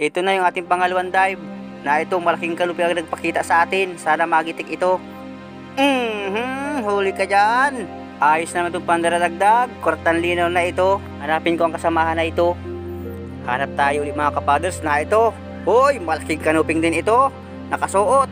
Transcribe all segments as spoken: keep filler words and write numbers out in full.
Ito na yung ating pangalawang dive. Na ito, malaking kalupi ang nagpakita sa atin. Sana magitik ito. Mhm, huli ka dyan. Ayos naman itong pandaradagdag. Kortan linaw na ito. Hanapin ko ang kasamahan na ito. Hanap tayo ulit mga kapaders na ito. Hoy, malaking kanuping din ito. Nakasuot.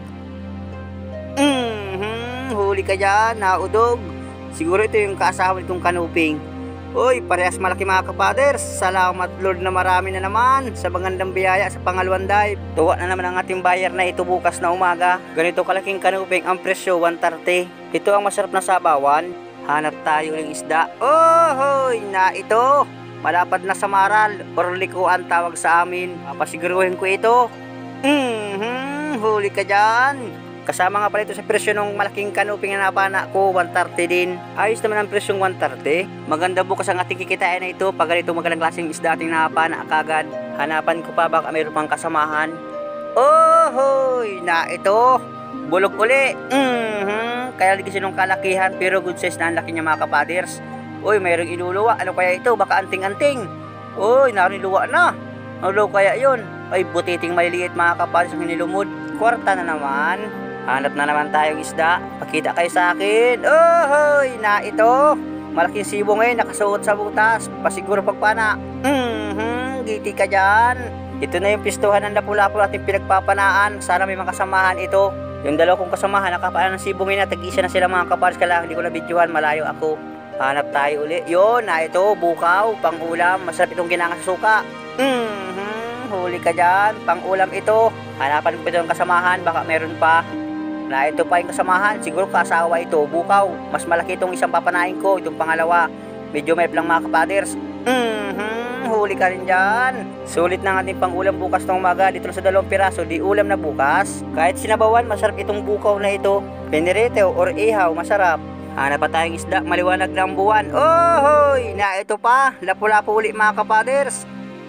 Mhm, huli ka dyan. Naudog. Siguro ito yung kaasawa nitong kanuping. Hoy, parehas malaki mga kapaders. Salamat Lord na marami na naman sa magandang biyaya sa pangalawang dive. Tuwa na naman ang ating buyer na ito bukas na umaga. Ganito kalaking kanuping ang presyo, one thirty. Ito ang masarap na sabawan. Hanap tayo ng isda. Oh, hoy, na ito. Malapad na sa maral or likuan tawag sa amin. Papasiguruhin ko ito. Mhm, huli ka dyan. Kasama nga pala ito sa presyo ng malaking kanuping na napana ko, one thirty din. Ayos naman ang presyong one thirty. Maganda bukas ang ating kikitain na ito pag ganito magandang klaseng isda ating napana kagad. Hanapan ko pa baka mayroon pang kasamahan. Oh, hoy, na ito. Bulog uli. Mhm, kaya lagi sinong kalakihan pero good size na ang laki niya mga kapaders. Uy, mayroong iluluwa. Ano kaya ito? Baka anting-anting. Uy, naroon luwa na. Ano kaya yun? Ay, butiting maliliit mga kapaders ang hinilumod. Kwarta na naman. Hanap na naman tayong isda. Pakita kayo sa akin. Oh, hoy, na ito. Malaking sibo ngayon, nakasuot sa butas. Pasiguro pagpana. Mhm, giti ka dyan. Ito na yung pistuhan ng lapu-lapu natin pinagpapanaan. Sana may mga kasamahan ito. Yung dalawa kong kasamahan, nakapaan ng sibo ngayon na tag-isa na sila mga kapares. Kaya hindi ko na videohan, malayo ako. Hanap tayo uli. Yun, na ito, bukaw, pang ulam. Masarap itong ginangan sa suka. Mhm, huli ka dyan. Pang ulam ito. Hanapan ko ito ng kasamahan, baka meron pa. Na ito pa yung kasamahan, siguro kasawa ito, bukaw. Mas malaki itong isang papanain ko, itong pangalawa. Medyo may lang mga kapaders. Mhm, huli ka rin dyan. Sulit na ating pangulam bukas ng umaga. Dito sa dalawang piraso, di ulam na bukas. Kahit sinabawan, masarap itong bukaw na ito. Pinirete or ihaw, masarap. Hanap pa tayong isda, maliwanag ng buwan. Oh, hoy, na ito pa. Lapu-lapu uli mga kapaders.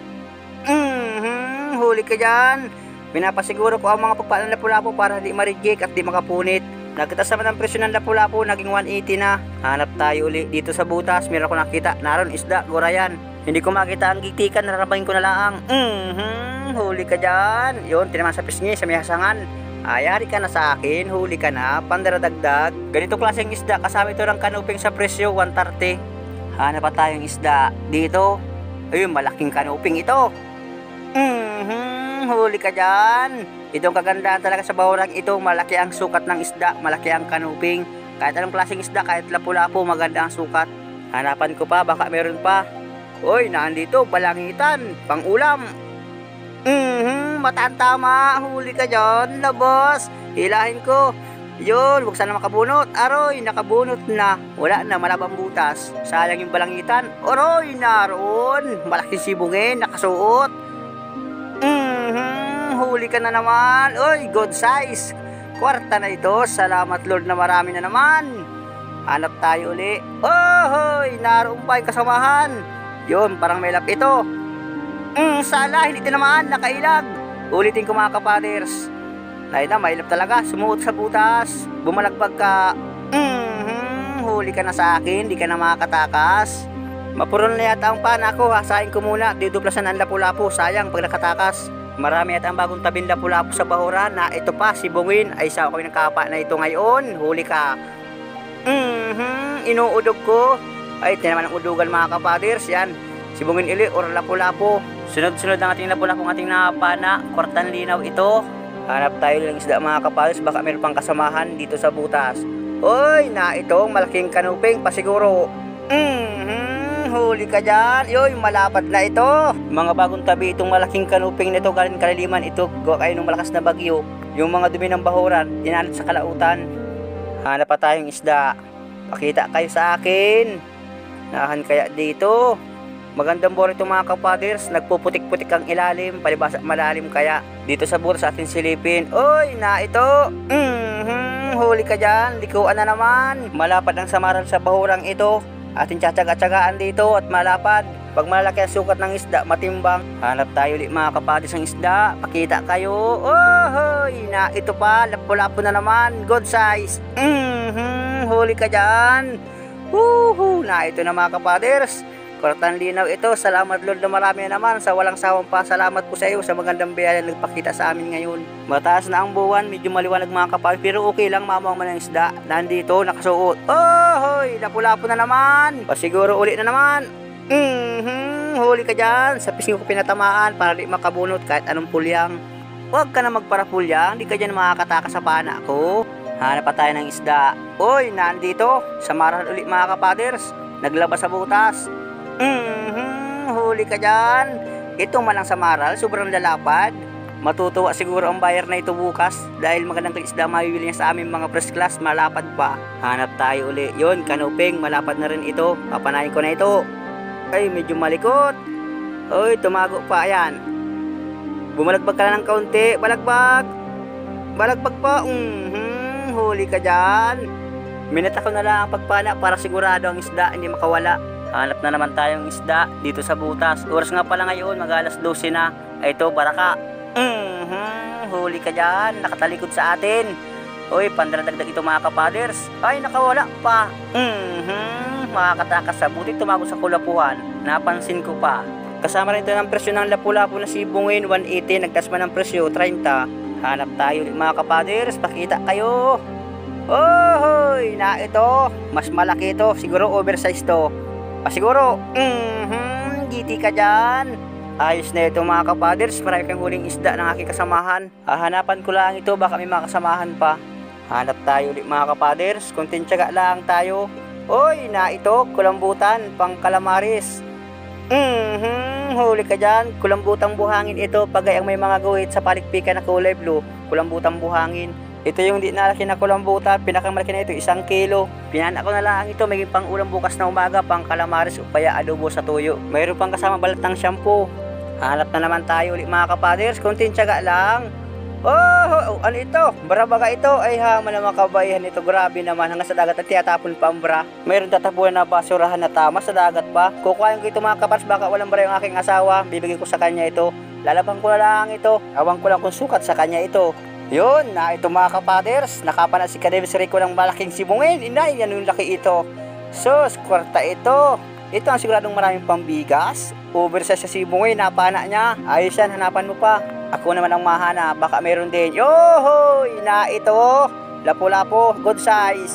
Mhm, huli ka dyan. Pinapasiguro ko ang mga pagpala ng lapu-lapu para di ma-reject at di makapunit. Nagtaas naman ang presyo ng lapu-lapu, naging one eighty na. Hanap tayo ulit dito sa butas, meron ko nakita. Naroon isda, gurayan. Hindi ko makita ang gitikan, nararamangin ko na lang. Mhm, huli ka dyan. Yun, tinaman sa pisngi, sa may hasangan. Ayari ka na sa akin, huli ka na, pandaradagdag. Ganito klaseng isda, kasama ito ng kanuping sa presyo, one thirty. Hanap pa tayong isda dito. Ayun, malaking kanuping ito. Mhm, huli ka dyan. Itong kagandahan talaga sa bahurang ito, malaki ang sukat ng isda, malaki ang kanuping. Kahit anong klaseng isda, kahit lapu-lapu, maganda ang sukat. Hanapan ko pa, baka meron pa. Uy, naandito, balangitan, pang ulam. Mhm, mataan tama, huli ka dyan, labos. Hilahin ko. Yun, huwag sana makabunot. Aroy, nakabunot na. Wala na, malabang butas. Sayang yung balangitan. Aroy, naroon. Malaking sibungin, nakasuot. Mhm, huli ka na naman. Uy, good size. Kwarta na ito. Salamat Lord na marami na naman. Hanap tayo uli. Oh, hoy, naroon pa yung kasamahan. Yun, parang may lap ito. Mm, sala, hindi tinamaan, nakailag. Ulitin ko mga kapaders. Nay na, mailap talaga, sumuot sa butas. Bumalagbag ka. Mhm, huli ka na sa akin, di ka na makakatakas. Mapuron na yata ang pana ko, hasain ko muna. Diduplasan ang lapu-lapu, sayang pag nakatakas. Marami yata ang bagong tabing lapu-lapu sa bahura na ito pa, si Bungin. Ay sa ako yung kapa na ito ngayon, huli ka. Mhm, inuudog ko. Ay, tinaman ang udugan mga kapaders, yan. Si Bungin ili or lapu-lapu. Sunod-sunod ang ating lapu-lapu ng ating napana. Kwartan linaw ito. Hanap tayo ng isda mga kapaders. Baka meron pang kasamahan dito sa butas. Uy, na itong malaking kanuping pasiguro. Mhm, huli ka dyan. Yoy, malapad na ito. Mga bagong tabi itong malaking kanuping nito. Galing kaliliman ito. Gawa kayo ng malakas na bagyo. Yung mga dumi ng bahuran, inalit sa kalautan. Hanap pa tayong isda. Pakita kayo sa akin. Nahan kaya dito. Magandang bore ito mga kapaders. Nagpuputik-putik ang ilalim, palibasa malalim kaya. Dito sa butas atin silipin. Uy, na ito. Mhm, huli ka dyan. Likuan na naman. Malapad ang samaran sa bahurang ito. Atin tsatsaga-tsagaan dito at malapad. Pag malaki ang sukat ng isda, matimbang. Hanap tayo ulit mga kapaders ng isda. Pakita kayo. Oh, hoy, na ito pa. Lapu-lapu na naman. Good size. Mhm, huli ka dyan. Woohoo, na ito na mga kapaders. Kwartang linaw ito. Salamat Lord na marami naman sa walang sawang pasalamat po sa iyo sa magandang biyaya na nagpakita sa amin ngayon. Mataas na ang buwan, medyo maliwanag mga kapal, pero okay lang mamang man ang isda. Nandito, nakasuot. Oh, hoy, lapu-lapu na naman. Pasiguro uli na naman. Mhm, huli ka dyan. Sa pisngi ko pinatamaan para di makabunot kahit anong pulyang. Huwag ka na magparapulyang, di ka dyan makakatakas sa pana ko. Hanap pa tayo ng isda. Oy, nandito. Samaran ulit mga kapaders. Naglabas sa butas. Mhm, huli ka dyan. Ito malang samaral, sobrang lalapad. Matutuwa siguro ang buyer na ito bukas dahil magandang isda mabibili niya sa aming mga first class, malapad pa. Hanap tayo ulit. Yun, kanuping, malapad na rin ito. Papanayin ko na ito. Ay, medyo malikot. Oy, tumago pa. Ayan. Bumalagbag ka na ng kaunti. Balagbag. Balagbag pa. Mhm. Huli ka dyan. Minata ko na lang ang pagpana para sigurado ang isda hindi makawala. Hanap na naman tayong isda dito sa butas. Oras nga pala ngayon, mag alas dose na. Ito, baraka. Mhm, huli ka dyan. Nakatalikod sa atin. Uy, pandradagdag ito mga kapaders. Ay, nakawala pa. Mhm, makakatakas sa buti tumago sa kulapuhan. Napansin ko pa. Kasama rin ito ng presyo ng lapu-lapu na sibungin, one eighty. Nagtasma ng presyo, thirty. Hanap tayo mga kapaders, pakita kayo. Ohoy, na ito. Mas malaki ito, siguro oversize to. Pasiguro, mhm, giti ka dyan. Ayos na ito mga kapaders, marami kang huling isda ng aking kasamahan. Hahanapan ko lang ito, baka may mga kasamahan pa. Hanap tayo ulit mga kapaders, konting tiyaga lang tayo. Oy, na ito, kulambutan, pang kalamaris. Mhm, huli ka dyan. Kulambutang buhangin ito. Pagay ang may mga guhit sa palikpikan na kulay blue. Kulambutang buhangin. Ito yung di nalaki na kulambutan. Pinakamalaki na ito, isang kilo. Pinanak ko na lang ito. May pang ulam bukas na umaga, pang kalamaris o kaya adobo sa tuyo. Mayroon pang kasama balat ng shampoo. Hanap na naman tayo ulit mga kapaders. Konting tiyaga lang. Oh, oh, ano ito? Barabaga ito. Ay ha, mga kabayan ito. Grabe naman. Hanggang sa dagat at tiyatapon pa ang bra. Mayroon tatapuan na basurahan na tama sa dagat pa. Kukuhain ko ito mga kapars. Baka walang bra yung aking asawa. Bibigay ko sa kanya ito. Lalabang ko na lang ito. Awang ko lang kung sukat sa kanya ito. Yun, na ito mga kapaders. Nakapana si Kadebis Rico ng malaking sibungin. Inay, yan yung laki ito. Sus, kwarta ito. Ito ang siguradong maraming pambigas. Oversize sa sibungin. Napana niya. Ayos yan, hanapan mo pa. Ako naman ang mahana, baka meron din. Yohoy, na ito. Lapu-lapu, good size.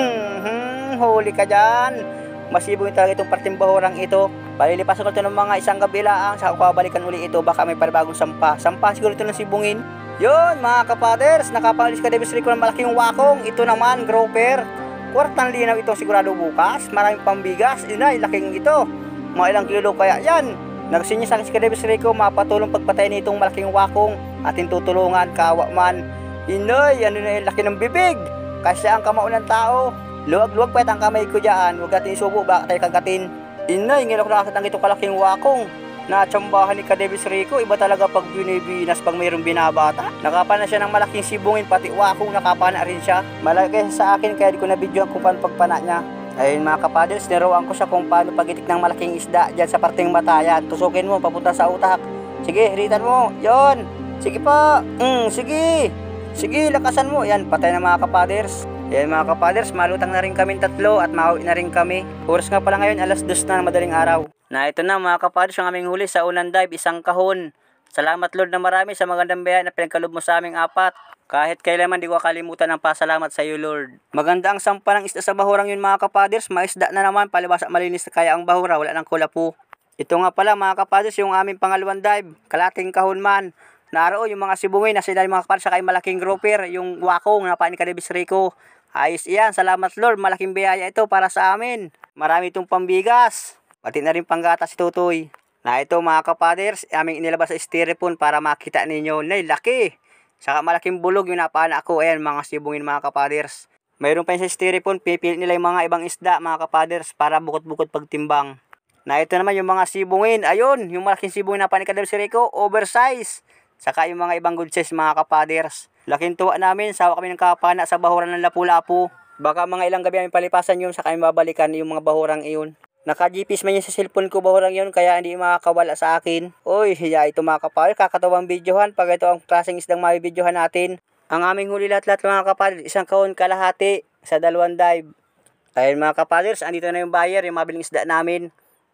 Mhm, huli ka dyan. Masibong talaga itong parting bahurang ito. Palilipasan ko ito ng mga isang gabi lang. Saka ko balikan uli ito, baka may panibagong sampa. Sampa siguro ito ng sibungin. Yun, mga kapaders, nakapalis ka Kadebis Rico ng malaking wakong. Ito naman, grouper. Kwartang linaw ito sigurado bukas. Maraming pambigas. Inay, laking ito. Mga ilang kilo kaya yan. Nagsinya sa akin si Kadebis Rico, mapatulong pagpatay nitong malaking wakong. Ating tutulungan, kawa man. Inoy, ano na yung laki ng bibig. Kasi ang kamao ng tao. Luwag-luwag pa ang kamay ko dyan. Huwag natin isubo, baka tayo kagatin. Inoy, ngayon ako nakakita ng itong kalaking wakong. Natsambahan ni Kadebis Rico, iba talaga pag binibinas pag mayroong binabata. Nakapana siya ng malaking sibungin, pati wakong nakapana rin siya. Malaki sa akin, kaya di ko na-video kung paano pagpana niya. Ayun mga kapaders, niruan ko siya kung paano pagitik ng malaking isda dyan sa parting matayan. Tusukin mo, papunta sa utak. Sige, hiritan mo. Yon. Sige pa. Mm, sige. Sige, lakasan mo. Yan, patay na mga kapaders. Yan mga kapaders, malutang na rin kami tatlo at mauwi na rin kami. Oras nga pala ngayon, alas dos na ng madaling araw. Na ito na mga kapaders, ang aming huli sa unang dive, isang kahon. Salamat Lord na marami sa magandang biyaya na pinagkalob mo sa aming apat. Kahit kailanman di ko kalimutan ang pasalamat sa iyo Lord. Maganda ang sampa ng isda sa bahurang yun mga kapaders. Maisda na naman, palibas at malinis na kaya ang bahura, wala ng kulapo. Ito nga pala mga kapaders, yung aming pangalawang dive. Kalating kahon man. Naroon yung mga sibungin na sila mga kapaders, saka yung malaking grouper, yung wakong na pa ni Kadebis Rico. Ayos iyan, salamat Lord, malaking biyaya ito para sa amin. Marami itong pambigas. Pati na rin panggata si Tutoy. Na ito mga kapaders, aming inilabas sa styrofoam para makita ninyo. Nay, laki. Saka malaking bulog yung napana ako. Ayan mga sibungin mga kapaders. Mayroon pa yung sa styrofoam, pipilit nila yung mga ibang isda mga kapaders para bukod-bukod pagtimbang. Na ito naman yung mga sibungin. Ayun, yung malaking sibungin na pa ni Kadebis Rico, oversize. Saka yung mga ibang good size mga kapaders. Laking tuwa namin, sawa kami ng kapana sa bahuran ng lapu-lapu. Baka mga ilang gabi aming palipasan yun, saka yung babalikan yung mga bahurang iyon. Naka-G P S man yun sa cellphone ko bahurang yun, kaya hindi makakawala sa akin. Uy, hiya ito mga kapaders, kakatawang videohan pag ito ang klaseng isdang mabibidyohan natin. Ang aming huli lahat-lahat mga kapaders, isang kahon kalahati sa dalawang dive. Ayun mga kapaders, andito na yung buyer, yung mabiling isda namin.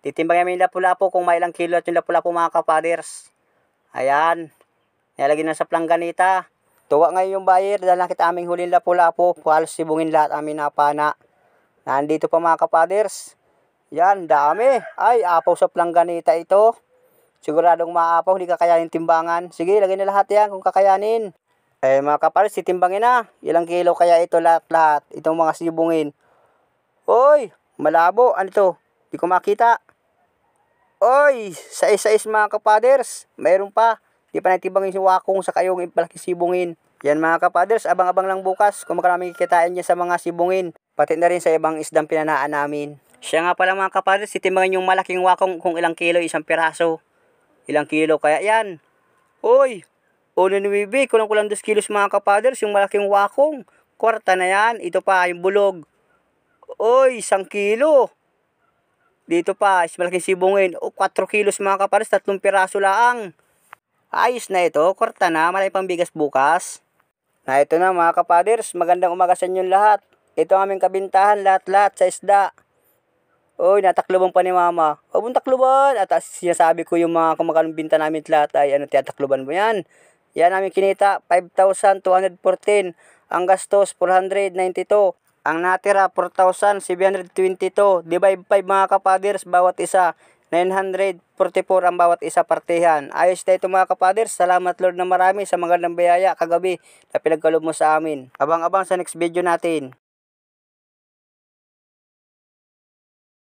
Titimbang namin yung lapu-lapu kung may ilang kilo at yung lapu-lapu mga kapaders. Ayan. Nilagay na sa plangganita. Tuwa ngayon yung buyer dahil nakita aming huling lapu-lapu. Halos sibungin lahat aming napana. Nandito pa mga kapaders. Yan, dami. Ay, apaw sa plangganita ito. Siguradong maapaw, hindi kakayanin timbangan. Sige, lagay na lahat yan kung kakayanin. Eh mga kapaders, titimbangin na. Ilang kilo kaya ito lahat-lahat. Itong mga sibungin. Oy, malabo. Ano ito? Hindi ko makita. Oy, sais-sais mga kapaders. Mayroon pa. Di pa natibangin si wakong sa kayong malaki sibungin. Yan mga kapaders, abang-abang lang bukas kung maraming kikitain niya sa mga sibungin. Pati na rin sa ibang isdang pinanaan namin. Siya nga pala mga kapaders, titimbangan yung malaking wakong kung ilang kilo isang piraso. Ilang kilo kaya yan. Uy, uno ni Bibi, kulang-kulang dos kilos mga kapaders, yung malaking wakong. Kwarta na yan, ito pa yung bulog. Uy, isang kilo. Dito pa, is malaking sibungin. O, kwatro kilos mga kapaders, tatlong piraso lang. Ayos na ito, kwarta na, malay pang bigas bukas. Na ito na mga kapaders, magandang umaga sa inyong lahat. Ito ang aming kabintahan, lahat-lahat sa isda. Uy, natakluban pa ni mama. Huwag mong takluban. At sinasabi ko yung mga kumakalang binta namin lahat ay ano, tiyatakluban mo yan. Yan namin kinita, five thousand two hundred fourteen. Ang gastos, four hundred ninety-two. Ang natira, four thousand seven hundred twenty-two. Divide five mga kapaders, bawat isa. nine hundred forty-four ang bawat isa partihan. Ayos na ito mga kapaders. Salamat Lord na marami sa magandang biyaya kagabi na pinagkalob mo sa amin. Abang-abang sa next video natin.